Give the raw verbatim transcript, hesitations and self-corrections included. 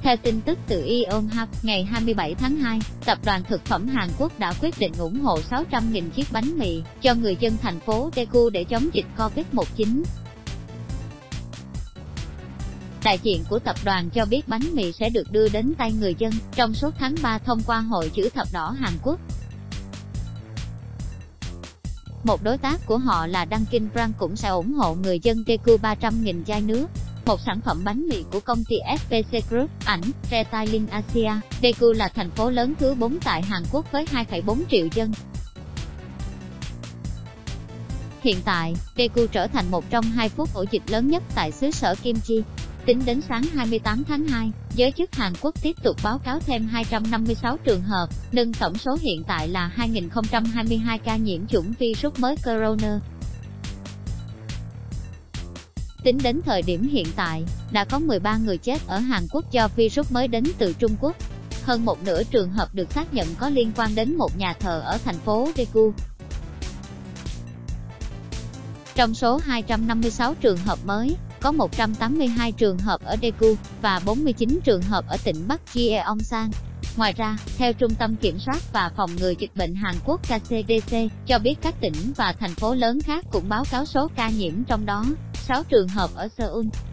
Theo tin tức từ Yonhap, ngày hai mươi bảy tháng hai, Tập đoàn Thực phẩm Hàn Quốc đã quyết định ủng hộ sáu trăm nghìn chiếc bánh mì cho người dân thành phố Daegu để chống dịch Covid mười chín. Đại diện của tập đoàn cho biết bánh mì sẽ được đưa đến tay người dân trong suốt tháng ba thông qua Hội chữ thập đỏ Hàn Quốc. Một đối tác của họ là Dunkin' Brand cũng sẽ ủng hộ người dân Daegu ba trăm nghìn chai nước. Một sản phẩm bánh mì của công ty ép pê xê Group, ảnh, Retailing Asia. Daegu là thành phố lớn thứ bốn tại Hàn Quốc với hai phẩy bốn triệu dân. Hiện tại, Daegu trở thành một trong hai phút ổ dịch lớn nhất tại xứ sở Kim Chi. Tính đến sáng hai mươi tám tháng hai, giới chức Hàn Quốc tiếp tục báo cáo thêm hai trăm năm mươi sáu trường hợp, nâng tổng số hiện tại là hai nghìn không trăm hai mươi hai ca nhiễm chủng virus mới corona. Tính đến thời điểm hiện tại, đã có mười ba người chết ở Hàn Quốc do virus mới đến từ Trung Quốc. Hơn một nửa trường hợp được xác nhận có liên quan đến một nhà thờ ở thành phố Daegu. Trong số hai trăm năm mươi sáu trường hợp mới, có một trăm tám mươi hai trường hợp ở Daegu và bốn mươi chín trường hợp ở tỉnh Bắc Gyeongsang. Ngoài ra, theo Trung tâm Kiểm soát và Phòng ngừa Dịch bệnh Hàn Quốc K C D C, cho biết các tỉnh và thành phố lớn khác cũng báo cáo số ca nhiễm, trong đó sáu trường hợp ở Seoul.